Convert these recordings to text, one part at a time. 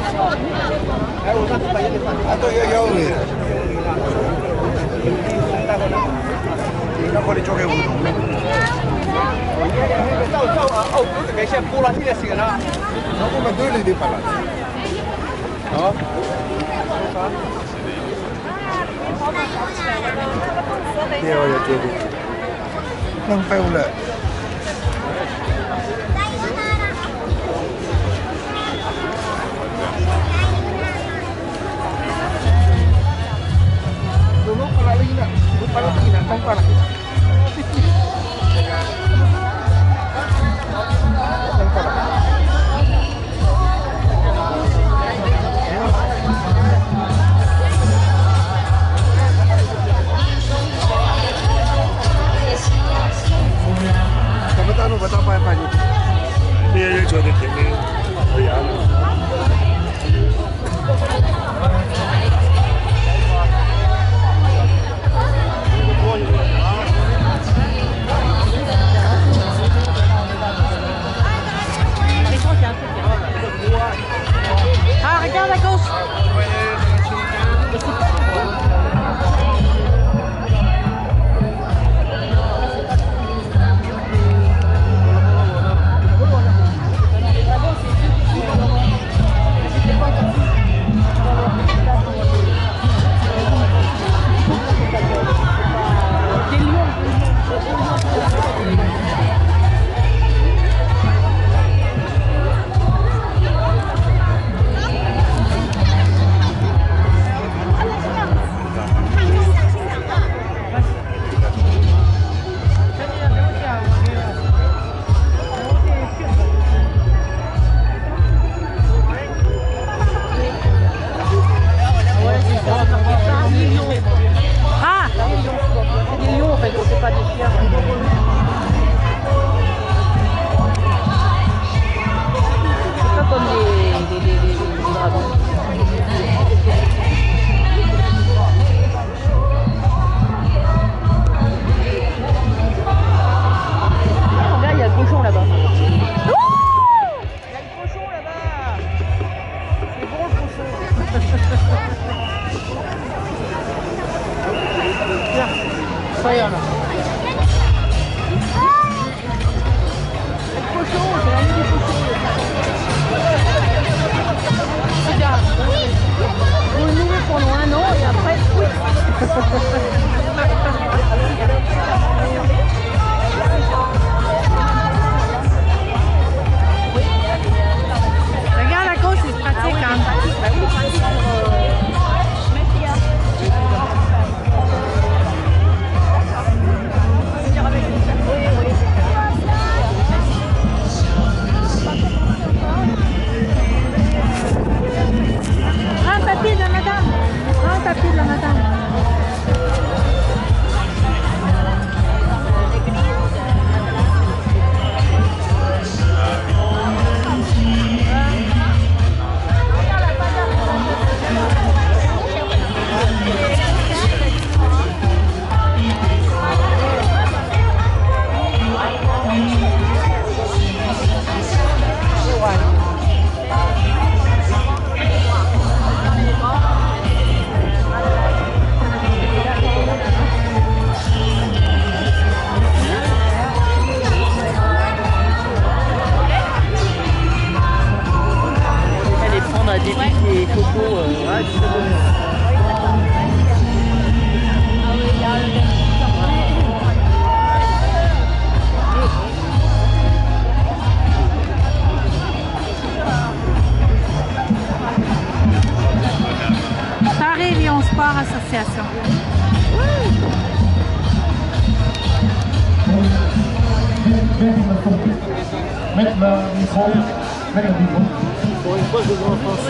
Atau ya oi. Nó có đi cho cái vụ. Tao cái xe cũ là cái gì đó. Nó cũng mà đưa đi phải là. Đó. Điều là chưa đi. Nâng phèo lại. Dulu kalau lagi nak, lupa lagi nak, tanpa lagi. Kamu tahu buat apa Pak Haji? Dia yang jual di sini, ya. Ah, regarde à gauche. Ah, c'est des lions en fait, c'est pas des chiens. C'est pas comme des dragons. Regarde, il y a le cochon là-bas. Il y a le cochon là-bas. C'est bon le cochon. Tiens, là. Le cochon, c'est la nuit des cochons. Regarde, vous le nourrir pendant 1 an et après, oui. Regarde à gauche, c'est pratique. Hein. Un papier de la madame. Un papier de la madame. Des pics et cocos, Ça arrive et on se part association. Mettre le micro, mettre le micro. Pour une fois, je vais en France.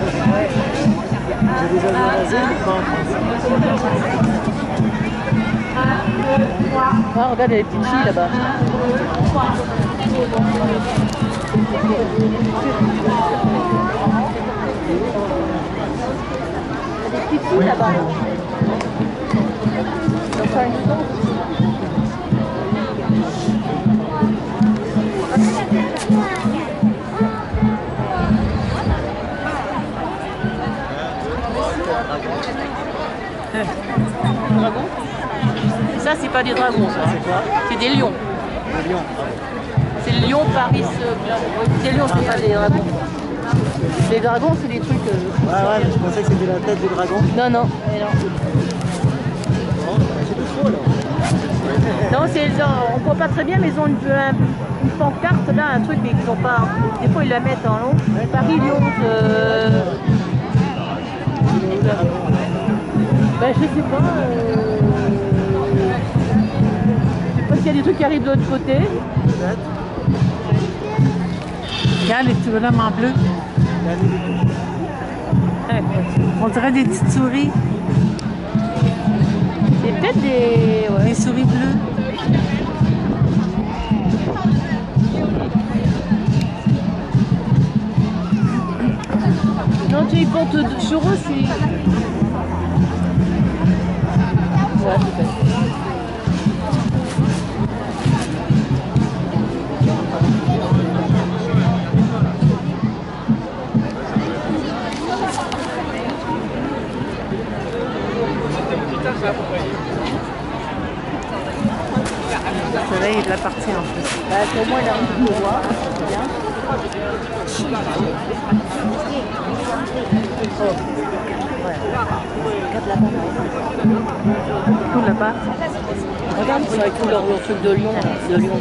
J'ai déjà vu un asile, pas en France. Ah, regarde, il y a les petites filles là-bas. Il y a des petites filles là-bas. Donc ça a une danse. Dragons. Ça, c'est pas des dragons, ça. C'est quoi? C'est des lions. Le lion. C'est le lion Paris. C'est le lion, c'est pas des dragons. Les dragons, c'est des trucs. Ouais, mais je pensais que c'était la tête du dragon. Non, non. Mais non. C'est tout faux, là. Non, on voit pas très bien, mais ils ont une pancarte là, un truc, mais qu'ils ont pas. Des fois, ils la mettent en long. Paris Lyon. Ben, je sais pas. Je sais pas s'il y a des trucs qui arrivent de l'autre côté. Peut-être. Regarde les petits bonhommes en bleu. On dirait des petites souris. C'est peut-être des. Ouais. Des souris bleues. Non, tu y comptes sur eux, c'est. Ouais, c'est fait. Le soleil est de la partie en plus. Bah, au moins, il arrive de le voir. C'est bien. Regarde là-bas. Tout là-bas. Regarde, ils sont avec tout leur truc de lion. De lion.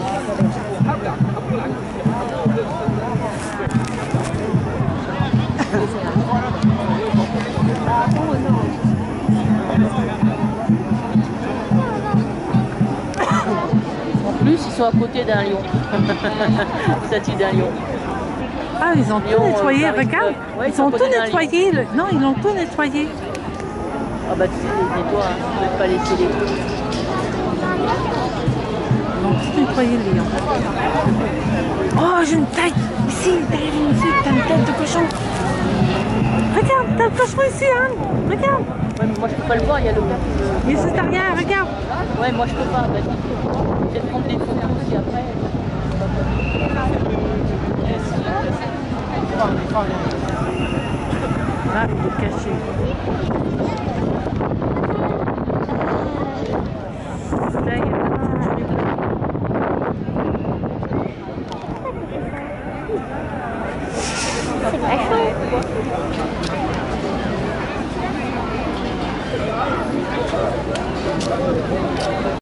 En plus, ils sont à côté d'un lion. Statue d'un lion. Ah, ils ont tout Lion, nettoyé, Paris regarde. Club. Ouais, Ils ont à tout côté d'un nettoyé. Non, ils l'ont tout nettoyé. Ah bah tu sais, les nettoie, hein. Tu peux pas laisser les trucs. Ils ont tout nettoyé, le lion. Oh, j'ai une tête. Ici, derrière nous, ici, t'as une tête de cochon. Regarde, t'as le cochon ici, hein. Regarde. Ouais, mais moi je peux pas le voir, il y a le gars qui Il est juste derrière, regarde. Ouais, moi je peux pas. Bah, je vais te prendre des photos aussi après. Ah, il est caché. Là, il y a un petit truc. C'est très chaud.